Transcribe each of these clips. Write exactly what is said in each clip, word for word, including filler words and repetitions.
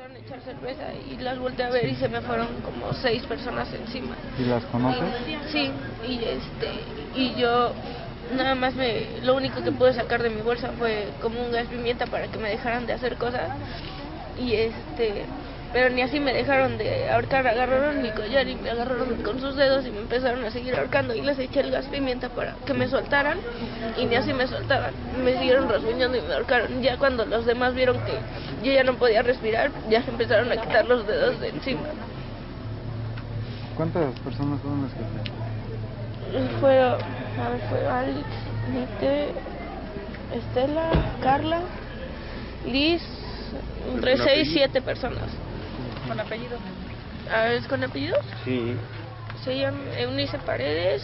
empezaron a echar cerveza y las volteé a ver y se me fueron como seis personas encima. ¿Y las conoces? Y, sí, y este y yo nada más me lo único que pude sacar de mi bolsa fue como un gas pimienta para que me dejaran de hacer cosas y este pero ni así me dejaron de ahorcar. Agarraron mi collar y me agarraron con sus dedos y me empezaron a seguir ahorcando y les eché el gas pimienta para que me soltaran y ni así me soltaban, me siguieron rasguñando y me ahorcaron. Ya cuando los demás vieron que yo ya no podía respirar, ya se empezaron a quitar los dedos de encima. ¿Cuántas personas fueron las que Fue, a ver, fue Alex, Nite, Estela, Carla, Liz, entre seis, siete personas. ¿Con apellidos? A ver, ¿con apellidos? Sí. Se llama Eunice Paredes.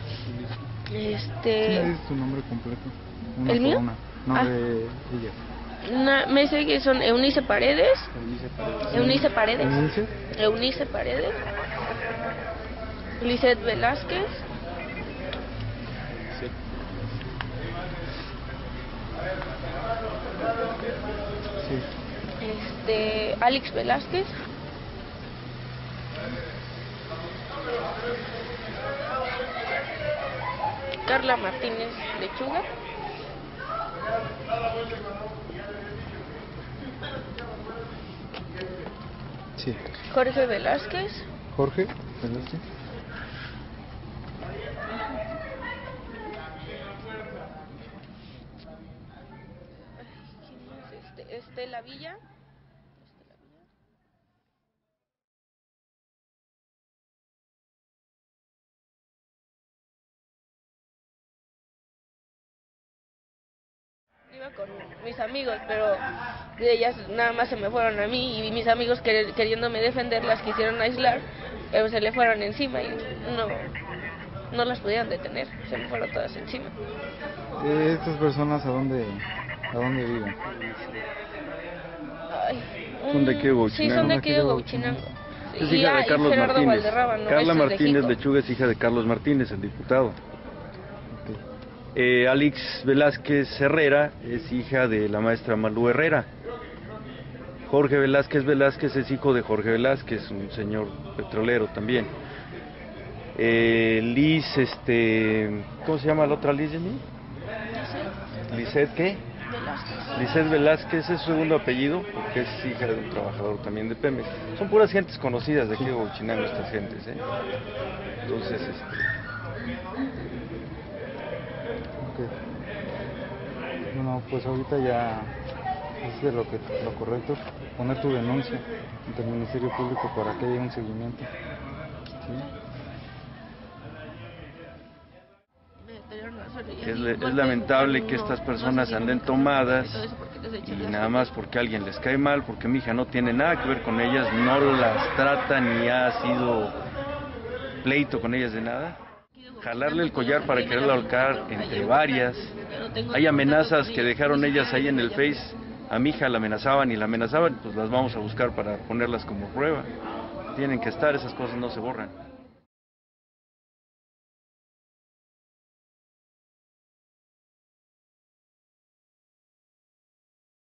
Este. ¿Quién es tu nombre completo? Una ¿El por mío? Una. No, Ah. de ella. Una, me sé que son Eunice Paredes. Eunice Paredes. ¿Eunice? Eunice Paredes. Lisette Velázquez. Sí. Sí. Este. Alex Velázquez. Carla Martínez Lechuga. Sí. Jorge Velázquez. Jorge Velázquez. ¿Quién más? Este, Estela Villa. Estela Villa. Iba con mis amigos, pero de ellas nada más se me fueron a mí y mis amigos quer- queriéndome defender las quisieron aislar, pero se le fueron encima y no, no las pudieron detener, se me fueron todas encima. Eh, ¿Estas personas a dónde, a dónde viven? Ay, ¿Son de aquí de mm, Huachinango? Sí, son de aquí de Huachinango. Es Y, hija ah, de y Carlos Gerardo Martínez. Valderrama, no, Carla ese es de Martínez Jico. Lechuga es hija de Carlos Martínez, el diputado. Ok. Eh, Alex Velázquez Herrera es hija de la maestra Malú Herrera. Jorge Velázquez Velázquez es hijo de Jorge Velázquez, un señor petrolero también. Eh, Liz, este, ¿cómo se llama la otra Liz de mí? Lisette, ¿qué? Velázquez. Lisette Velázquez es su segundo apellido, porque es hija de un trabajador también de Pemex. Son puras gentes conocidas de aquí de Huachinango estas gentes, ¿eh? Entonces, este... Ok. Bueno, pues ahorita ya es de lo que lo correcto poner tu denuncia ante el Ministerio Público para que haya un seguimiento. ¿Sí? Es, le- es lamentable que estas personas anden tomadas y nada más porque alguien les cae mal, porque mi hija no tiene nada que ver con ellas, no las trata ni ha sido pleito con ellas de nada. Jalarle el collar para quererla ahorcar entre varias. Hay amenazas que dejaron ellas ahí en el Face. A mi hija la amenazaban y la amenazaban, pues las vamos a buscar para ponerlas como prueba. Tienen que estar, esas cosas no se borran.